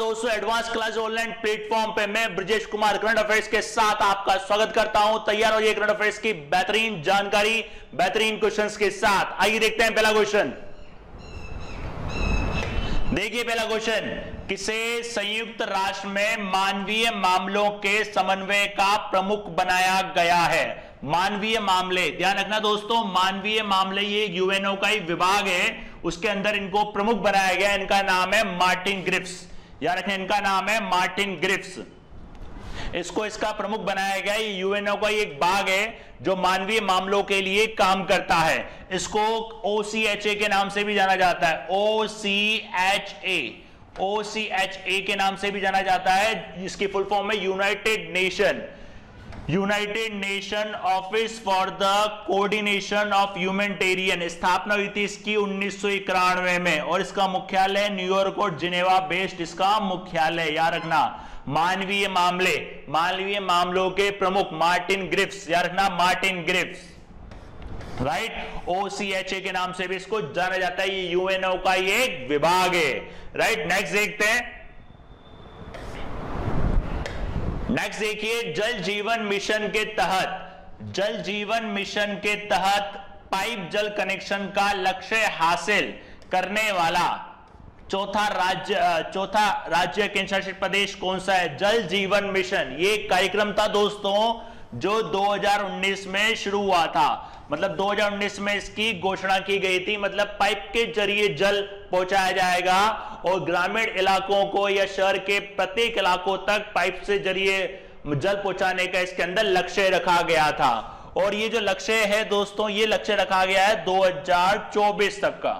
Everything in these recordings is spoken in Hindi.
दोस्तों, एडवांस क्लास ऑनलाइन प्लेटफॉर्म पे मैं ब्रजेश कुमार करंट अफेयर्स के साथ आपका स्वागत करता हूं। तैयार हो जाइए करंट अफेयर्स की बेहतरीन जानकारी, बेहतरीन क्वेश्चंस के साथ। आइए देखते हैं पहला क्वेश्चन। देखिए पहला क्वेश्चन, किसे संयुक्त राष्ट्र में मानवीय मामलों के समन्वय का प्रमुख बनाया गया है? मानवीय मामले, ध्यान रखना दोस्तों, मानवीय मामले ये यूएनओ का ही विभाग है, उसके अंदर इनको प्रमुख बनाया गया। इनका नाम है मार्टिन ग्रिफ्स। याद रखें, इनका नाम है मार्टिन ग्रिफ्स। इसको इसका प्रमुख बनाया गया। ये यूएनओ का एक भाग है जो मानवीय मामलों के लिए काम करता है। इसको ओसीएचए के नाम से भी जाना जाता है। ओसीएचए के नाम से भी जाना जाता है। इसकी फुल फॉर्म है United Nation office for the coordination of humanitarian. स्थापना हुई थी इसकी 1991 में और इसका मुख्यालय न्यूयॉर्क और जिनेवा बेस्ड इसका मुख्यालय। याद रखना, मानवीय मामलों के प्रमुख मार्टिन ग्रिफ्स। याद रखना, मार्टिन ग्रिफ्स, राइट। ओसीएचए के नाम से भी इसको जाना जाता है। ये यूएनओ का ये एक विभाग है, राइट। नेक्स्ट देखते हैं। नेक्स्ट देखिए, जल जीवन मिशन के तहत पाइप जल कनेक्शन का लक्ष्य हासिल करने वाला चौथा राज्य केंद्र शासित प्रदेश कौन सा है? जल जीवन मिशन ये कार्यक्रम था दोस्तों जो 2019 में शुरू हुआ था। मतलब 2019 में इसकी घोषणा की गई थी। मतलब पाइप के जरिए जल पहुंचाया जाएगा और ग्रामीण इलाकों को या शहर के प्रत्येक इलाकों तक पाइप से जरिए जल पहुंचाने का इसके अंदर लक्ष्य रखा गया था। और ये जो लक्ष्य है दोस्तों, ये लक्ष्य रखा गया है 2024 तक का।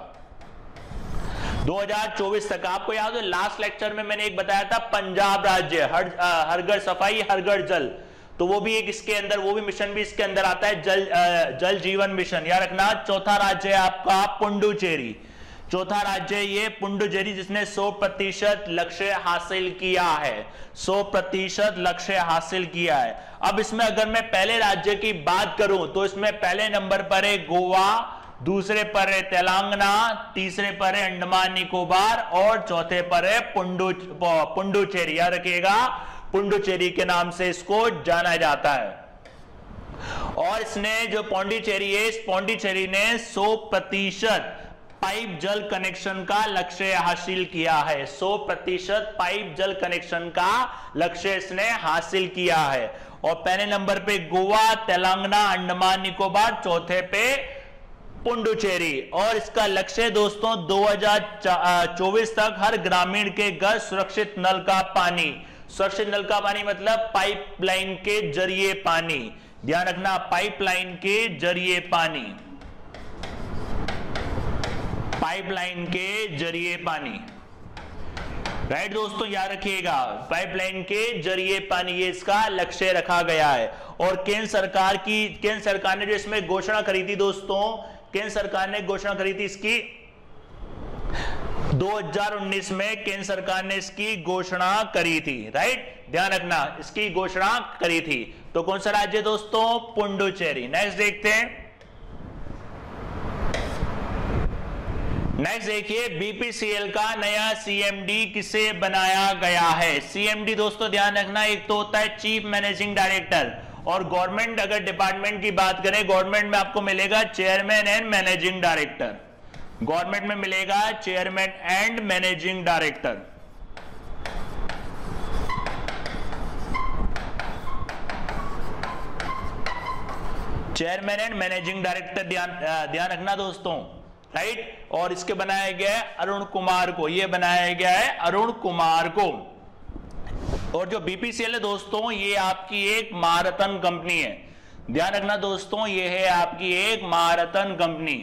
2024 तक। आपको याद है लास्ट लेक्चर में मैंने एक बताया था, पंजाब राज्य हर घर सफाई हर घर जल, तो वो भी एक इसके अंदर, वो भी मिशन भी इसके अंदर आता है, जल जीवन मिशन। याद रखना, चौथा राज्य है आपका पुडुचेरी। चौथा राज्य ये पुडुचेरी, जिसने 100% लक्ष्य हासिल किया है। 100% लक्ष्य हासिल किया है। अब इसमें अगर मैं पहले राज्य की बात करूं तो इसमें पहले नंबर पर है गोवा, दूसरे पर है तेलंगाना, तीसरे पर है अंडमान निकोबार और चौथे पर है पुडुचेरी। याद रखिएगा, पुडुचेरी के नाम से इसको जाना जाता है। और इसने जो पौंडीचेरी है, इस पौंडीचेरी ने 100% पाइप जल कनेक्शन का लक्ष्य हासिल किया है। 100% पाइप जल कनेक्शन का लक्ष्य इसने हासिल किया है। और पहले नंबर पे गोवा, तेलंगाना, अंडमान निकोबार, चौथे पे पुडुचेरी। और इसका लक्ष्य दोस्तों 2024 तक हर ग्रामीण के घर सुरक्षित नल का पानी। सुरक्षित नल का पानी मतलब पाइपलाइन के जरिए पानी। ध्यान रखना, पाइपलाइन के जरिए पानी, पाइपलाइन के जरिए पानी, राइट दोस्तों। याद रखिएगा, पाइपलाइन के जरिए पानी, ये इसका लक्ष्य रखा गया है। और केंद्र सरकार ने जो इसमें घोषणा करी थी दोस्तों, केंद्र सरकार ने घोषणा करी थी इसकी 2019 में केंद्र सरकार ने इसकी घोषणा करी थी, राइट। ध्यान रखना, इसकी घोषणा करी थी। तो कौन सा राज्य दोस्तों? पुडुचेरी। नेक्स्ट देखते हैं। नेक्स्ट देखिए, बीपीसीएल का नया सीएमडी किसे बनाया गया है? सीएमडी दोस्तों ध्यान रखना, एक तो होता है चीफ मैनेजिंग डायरेक्टर, और गवर्नमेंट अगर डिपार्टमेंट की बात करें, गवर्नमेंट में आपको मिलेगा chairman and managing director. Government में मिलेगा chairman and managing director. Chairman and managing director ध्यान रखना दोस्तों, राइट। और इसके बनाया गया है अरुण कुमार को, ये बनाया गया है अरुण कुमार को। और जो बीपीसीएल है दोस्तों, ये आपकी एक महारत्न कंपनी है। ध्यान रखना दोस्तों, ये है आपकी एक महारत्न कंपनी।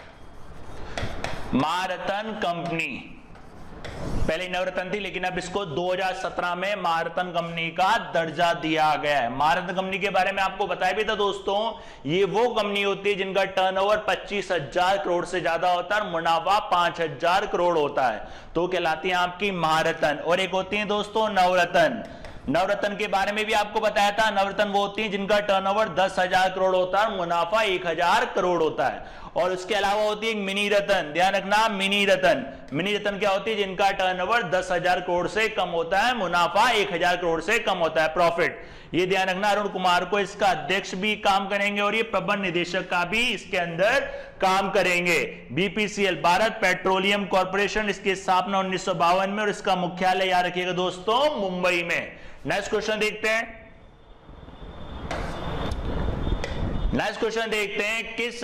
महारत्न कंपनी पहले नवरत्न थी, लेकिन अब इसको 2017 में महारत्न कंपनी का दर्जा दिया गया है। महारत्न कंपनी के बारे में आपको बताया भी था दोस्तों, ये वो कंपनी होती है जिनका टर्नओवर 25,000 करोड़ से ज्यादा होता है और मुनाफा 5,000 करोड़ होता है, तो कहलाती है आपकी महारत्न। और एक होती है दोस्तों नवरत्न। नवरत्न के बारे में भी आपको बताया था, नवरत्न वो होती है जिनका टर्नओवर 10,000 करोड़ होता है और मुनाफा 1,000 करोड़ होता है। और उसके अलावा होती है मिनी रतन, ध्यान रखना मिनी रतन। मिनी रतन क्या होती है? जिनका टर्नओवर 10,000 करोड़ से कम होता है, मुनाफा 1,000 करोड़ से कम होता है, प्रॉफिट। ये ध्यान रखना। अरुण कुमार को इसका अध्यक्ष भी काम करेंगे और ये प्रबंध निदेशक का भी इसके अंदर काम करेंगे। बीपीसीएल भारत पेट्रोलियम कॉर्पोरेशन, इसकी स्थापना 1952 में और इसका मुख्यालय याद रखिएगा दोस्तों मुंबई में। नेक्स्ट क्वेश्चन देखते हैं। नेक्स्ट क्वेश्चन देखते हैं, किस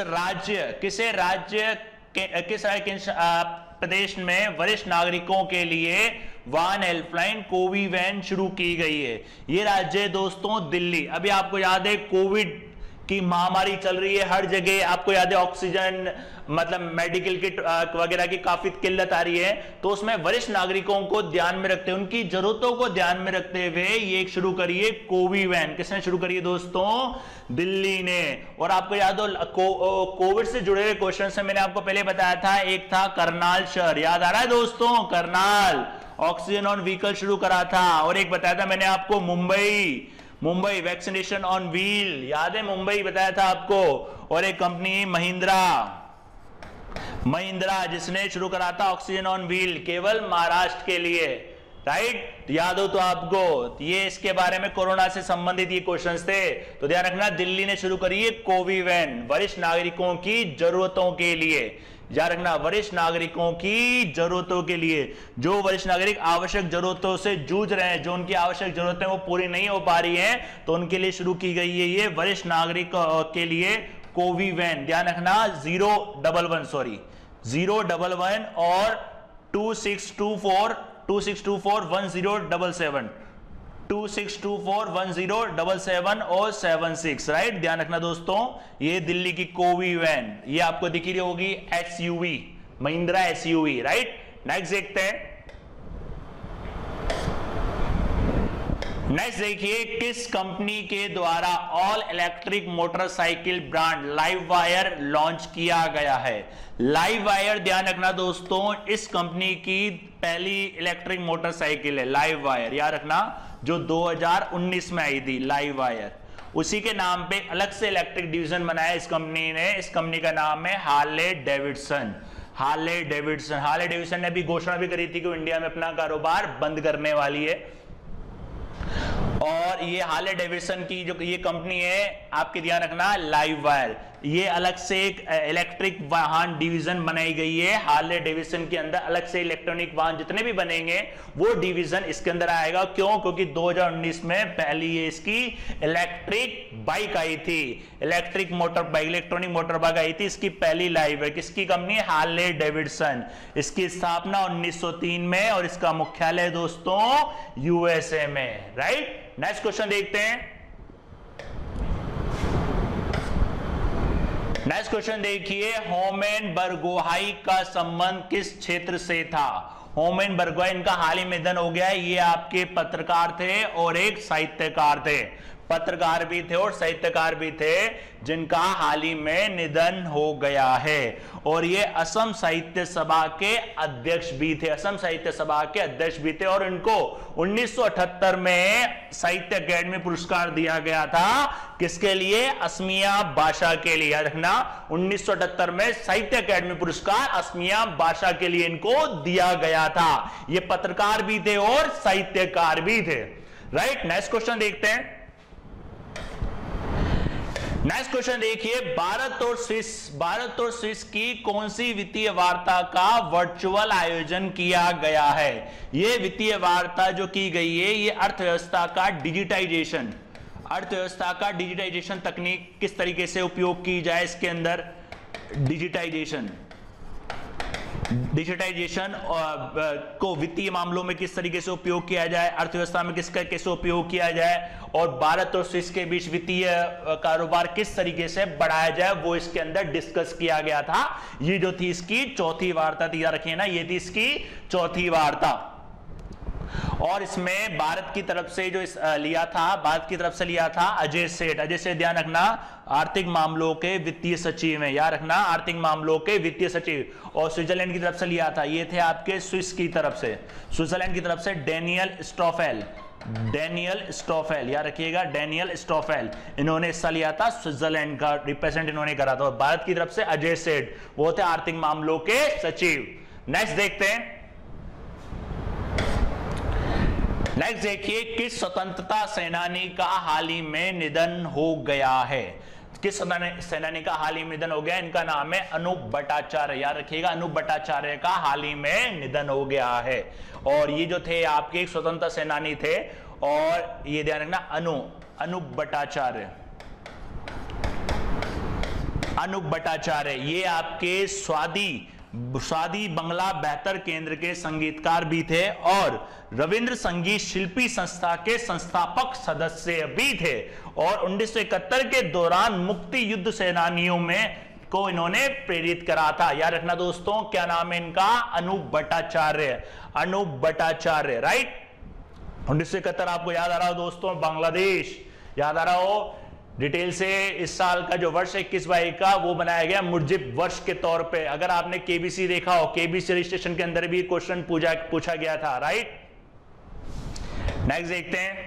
प्रदेश में वरिष्ठ नागरिकों के लिए वाहन हेल्पलाइन कोवी वैन शुरू की गई है? ये राज्य है दोस्तों दिल्ली। अभी आपको याद है कोविड की महामारी चल रही है हर जगह, आपको याद है ऑक्सीजन मतलब मेडिकल किट वगैरह की काफी किल्लत आ रही है, तो उसमें वरिष्ठ नागरिकों को ध्यान में रखते हुए, उनकी जरूरतों को ध्यान में रखते हुए ये शुरू करिए कोवी वैन। किसने शुरू करी है दोस्तों? दिल्ली ने। और आपको याद हो कोविड से जुड़े हुए क्वेश्चन से मैंने आपको पहले बताया था, एक था करनाल शहर, याद आ रहा है दोस्तों? करनाल ऑक्सीजन ऑन व्हीकल शुरू करा था। और एक बताया था मैंने आपको मुंबई वैक्सीनेशन ऑन व्हील, याद है? मुंबई बताया था आपको। और एक कंपनी महिंद्रा जिसने शुरू करा था ऑक्सीजन ऑन व्हील केवल महाराष्ट्र के लिए, राइट? याद हो तो आपको ये इसके बारे में कोरोना से संबंधित ये क्वेश्चंस थे, तो ध्यान रखना दिल्ली ने शुरू करी है कोवी वैन वरिष्ठ नागरिकों की जरूरतों के लिए। याद रखना वरिष्ठ नागरिकों की जरूरतों के लिए, जो वरिष्ठ नागरिक आवश्यक जरूरतों से जूझ रहे हैं, जो उनकी आवश्यक जरूरतें वो पूरी नहीं हो पा रही हैं, तो उनके लिए शुरू की गई है ये वरिष्ठ नागरिक के लिए कोवी वैन। ध्यान रखना 011 और 2624 1077 26241077 और 76, राइट? ध्यान रखना दोस्तों ये दिल्ली की कोवी वैन, ये आपको दिख रही होगी SUV, Mahindra SUV, right? Next देखते हैं। नेक्स्ट देखिए, किस कंपनी के द्वारा all electric motorcycle brand live wire launch किया गया है? लाइव वायर ध्यान रखना दोस्तों इस कंपनी की पहली इलेक्ट्रिक मोटरसाइकिल है लाइव वायर, याद रखना, जो 2019 में आई थी लाइव वायर। उसी के नाम पे अलग से इलेक्ट्रिक डिवीजन बनाया इस कंपनी ने। इस कंपनी का नाम है हार्ले डेविडसन। हार्ले डेविडसन ने भी घोषणा भी करी थी कि इंडिया में अपना कारोबार बंद करने वाली है। और ये हार्ले डेविडसन की जो ये कंपनी है, आपके ध्यान रखना लाइव वायर, ये अलग से एक इलेक्ट्रिक वाहन डिवीजन बनाई गई है। हार्ले डेविडसन के अंदर अलग से इलेक्ट्रॉनिक वाहन जितने भी बनेंगे वो डिवीजन इसके अंदर आएगा। क्यों? क्योंकि 2019 में पहली ये इसकी इलेक्ट्रिक बाइक आई थी, इलेक्ट्रॉनिक मोटर बाइक आई थी, इसकी पहली लाइव है। किसकी कंपनी? Harley Davidson. इसकी स्थापना 1903 में और इसका मुख्यालय दोस्तों यूएसए में, राइट? नेक्स्ट क्वेश्चन देखते हैं। नेक्स्ट क्वेश्चन देखिए, होमेन बरगोहाई का संबंध किस क्षेत्र से था? होमेन बरगोहाई, इनका हाल ही में निधन हो गया है। ये आपके पत्रकार थे और एक साहित्यकार थे, पत्रकार भी थे और साहित्यकार भी थे, जिनका हाल ही में निधन हो गया है। और ये असम साहित्य सभा के अध्यक्ष भी थे, असम साहित्य सभा के अध्यक्ष भी थे। और इनको 1978 में साहित्य अकादमी पुरस्कार दिया गया था। किसके लिए? असमिया भाषा के लिए, याद रखना 1978 में साहित्य अकादमी पुरस्कार असमिया भाषा के लिए इनको दिया गया था। ये पत्रकार भी थे और साहित्यकार भी थे, राइट? नेक्स्ट क्वेश्चन देखते हैं। नेक्स्ट क्वेश्चन देखिए, भारत और स्विस की कौन सी वित्तीय वार्ता का वर्चुअल आयोजन किया गया है? यह वित्तीय वार्ता जो की गई है, ये अर्थव्यवस्था का डिजिटाइजेशन तकनीक किस तरीके से उपयोग की जाए इसके अंदर, डिजिटाइजेशन को वित्तीय मामलों में किस तरीके से उपयोग किया जाए, अर्थव्यवस्था में किसका कैसे उपयोग किया जाए, और भारत और स्विस के बीच वित्तीय कारोबार किस तरीके से बढ़ाया जाए, वो इसके अंदर डिस्कस किया गया था। ये जो थी इसकी चौथी वार्ता थी, याद रखिए ना, ये थी इसकी चौथी वार्ता। और इसमें भारत की तरफ से जो लिया था अजय सेठ। ध्यान रखना आर्थिक मामलों के वित्तीय सचिव हैं, याद रखना आर्थिक मामलों के वित्तीय सचिव। और स्विट्जरलैंड की तरफ से लिया था, ये थे आपके स्विट्जरलैंड की तरफ से डेनियल स्टॉफेल डेनियल स्टॉफेल, याद रखिएगा डेनियल स्टॉफेल, इन्होंने हिस्सा लिया था, स्विट्जरलैंड का रिप्रेजेंट इन्होंने करा था। भारत की तरफ से अजय सेठ, वो थे आर्थिक मामलों के सचिव। नेक्स्ट देखते हैं, नेक्स्ट देखिए, किस स्वतंत्रता सेनानी का हाल ही में निधन हो गया है? किस सेनानी का हाल ही में निधन हो गया? इनका नाम है अनूप भट्टाचार्य, याद रखिएगा अनूप भट्टाचार्य का हाल ही में निधन हो गया है। और ये जो थे आपके एक स्वतंत्रता सेनानी थे, और ये ध्यान रखना अनूप भट्टाचार्य, अनूप भट्टाचार्य ये आपके स्वादी बंगला बेहतर केंद्र के संगीतकार भी थे और रविंद्र संगीत शिल्पी संस्था के संस्थापक सदस्य भी थे। और 1971 के दौरान मुक्ति युद्ध सेनानियों में को इन्होंने प्रेरित करा था। याद रखना दोस्तों, क्या नाम है इनका? अनूप भट्टाचार्य, अनूप भट्टाचार्य, राइट। 1971 आपको याद आ रहा हो दोस्तों, बांग्लादेश याद आ रहा हो डिटेल से। इस साल का जो वर्ष 21-22 का वो बनाया गया मुर्जिब वर्ष के तौर पे। अगर आपने केबीसी देखा हो, केबीसी रजिस्ट्रेशन के अंदर भी क्वेश्चन पूछा गया था, राइट। नेक्स्ट देखते हैं,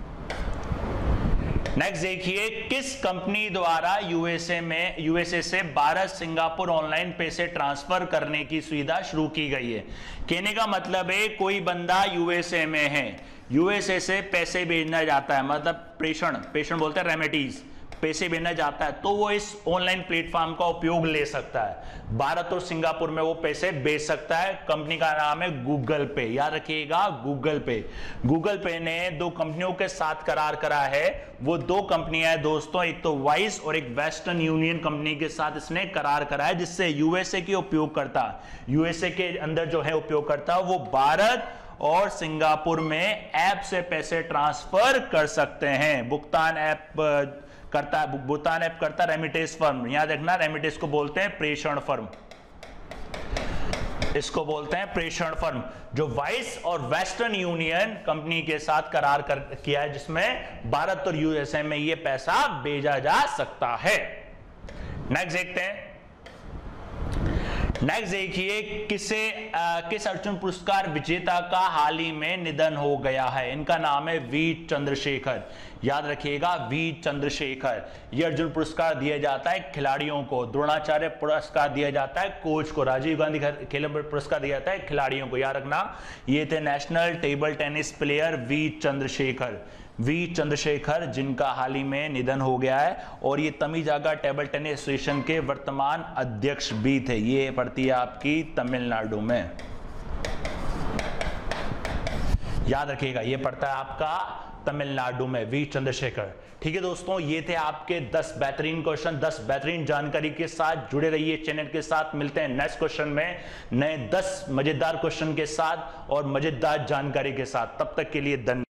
नेक्स्ट देखिए, किस कंपनी द्वारा यूएसए से भारत सिंगापुर ऑनलाइन पैसे ट्रांसफर करने की सुविधा शुरू की गई है? कहने का मतलब है कोई बंदा यूएसए में है, यूएसए से पैसे भेजना जाता है, मतलब प्रेषण बोलते हैं, रेमिटीज, पैसे भेजना जाता है, तो वो इस ऑनलाइन प्लेटफॉर्म का उपयोग ले सकता है। भारत और सिंगापुर में वो पैसे भेज सकता है। कंपनी का नाम है गूगल पे, याद रखिएगा गूगल पे। गूगल पे ने 2 कंपनियों के साथ करार करा है। वो 2 कंपनियां हैं दोस्तों, एक तो वाइस और एक वेस्टर्न यूनियन कंपनी के साथ इसने करार करा है, जिससे यूएसए के उपयोगकर्ता, यूएसए के अंदर जो है उपयोगकर्ता, वो भारत और सिंगापुर में ऐप से पैसे ट्रांसफर कर सकते हैं। भुगतान ऐप करता रेमिटेंस फर्म, याद रखना रेमिटेंस को बोलते हैं प्रेषण फर्म, इसको बोलते हैं प्रेषण फर्म, जो वाइस और वेस्टर्न यूनियन कंपनी के साथ करार किया है, जिसमें भारत और यूएसए में ये पैसा भेजा जा सकता है। नेक्स्ट देखते हैं, नेक्स्ट देखिए, किस अर्जुन पुरस्कार विजेता का हाल ही में निधन हो गया है? इनका नाम है वी चंद्रशेखर, याद रखिएगा वी चंद्रशेखर। यह अर्जुन पुरस्कार दिया जाता है खिलाड़ियों को, द्रोणाचार्य पुरस्कार दिया जाता है कोच को, राजीव गांधी खेल पुरस्कार दिया जाता है खिलाड़ियों को। याद रखना, ये थे national table tennis player V Chandrashekhar, जिनका हाल ही में निधन हो गया है। और ये तमिजागा टेबल टेनिस एसोसिएशन के वर्तमान अध्यक्ष भी थे। ये पड़ती है आपकी तमिलनाडु में, याद रखिएगा ये पड़ता है आपका तमिलनाडु में, वी चंद्रशेखर। ठीक है दोस्तों, ये थे आपके 10 बेहतरीन क्वेश्चन, 10 बेहतरीन जानकारी के साथ जुड़े रहिए चैनल के साथ। मिलते हैं नेक्स्ट क्वेश्चन में नए 10 मजेदार क्वेश्चन के साथ और मजेदार जानकारी के साथ। तब तक के लिए धन्यवाद।